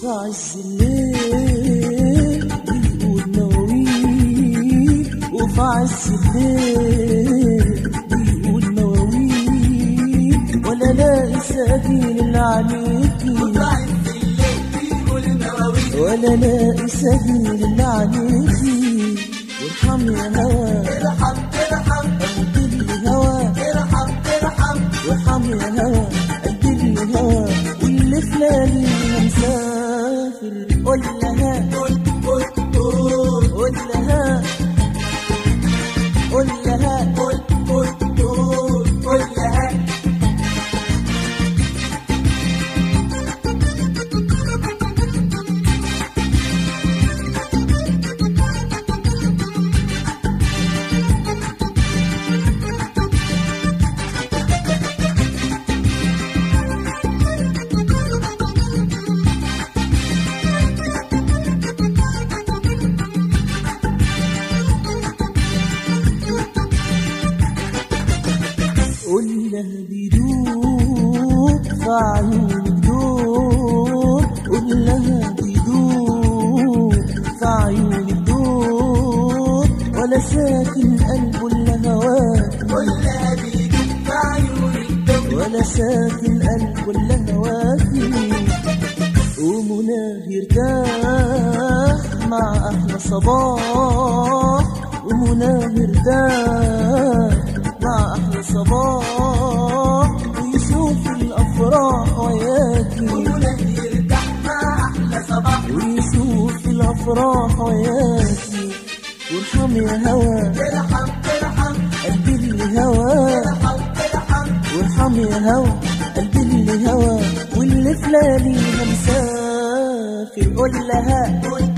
في عز الليل بيقول مواويل، وفي عز الليل بيقول مواويل، ولا لاقي سبيل لعنيكي، ولا لاقي سبيل لعنيكي. وارحم يا هوا، ارحم ارحم قلبي اللي هوا، ارحم ارحم وارحم يا هوا، قلبي اللي هوا، واللي في ليالي مسافر. قول لها قول قول قول قول لها قول لها قول قول قول قول لها. قول لها بيدوب في عيونك دول، قول لها بيدوب في عيونك دول، ولا ساكن قلبه الا هواك، قول لها بيدوب في عيونك دول، ولا ساكن قلبه الا هواكي. ومناه يرتاح مع احلى صباح، ومناه يرتاح مع احلى صباح، ويشوف الافراح وياكي، ومناه يرتاح مع احلى صباح، ويشوف الافراح وياكي. وارحم يا هوا، ارحم ارحم قلبي اللي هوا، ارحم ارحم وارحم يا هوا، قلبي اللي هوا، واللي في لياليها مسافر. قول لها قول